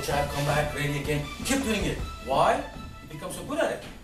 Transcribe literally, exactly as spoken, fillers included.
jab, come back, ready again. Keep doing it. Why? You become so good at it.